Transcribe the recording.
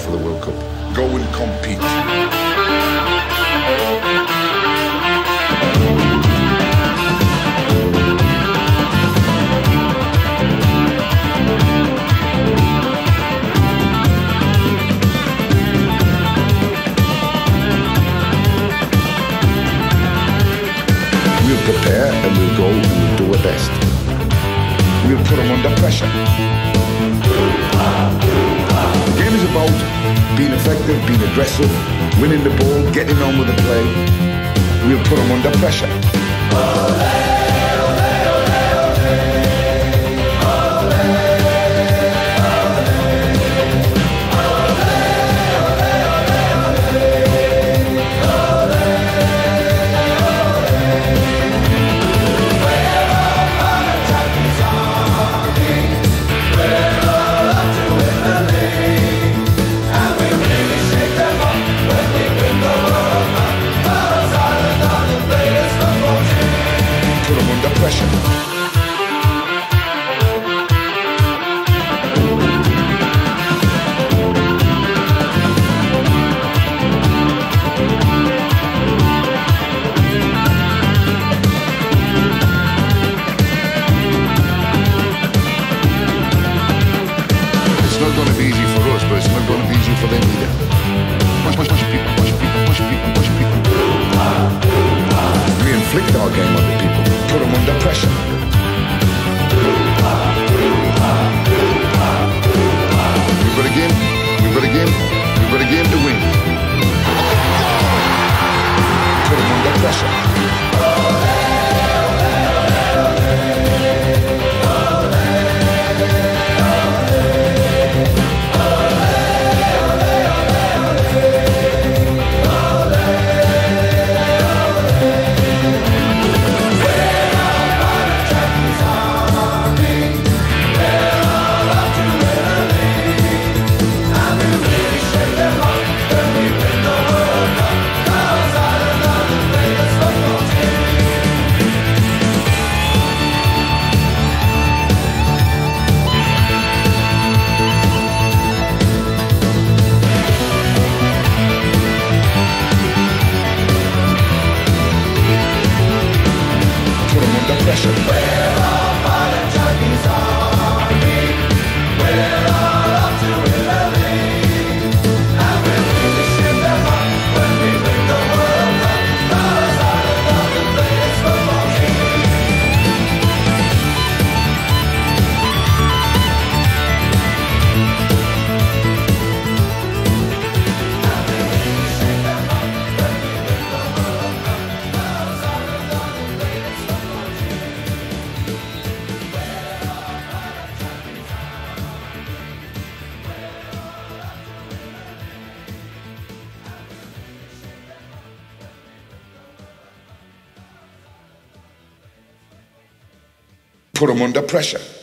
for the World Cup. Go and compete. We'll prepare and we'll go and we'll do our best. We'll put them under pressure. The game is about being effective, being aggressive, winning the ball, getting on with the play. We'll put them under pressure. It's not going to be easy for us, but it's not going to be easy for them either. Push people, push people, push people, push people. We inflict our game on the people, put them under pressure. We've got a game, we've got a game, we've got a game to win. Put them under pressure. Put them under pressure.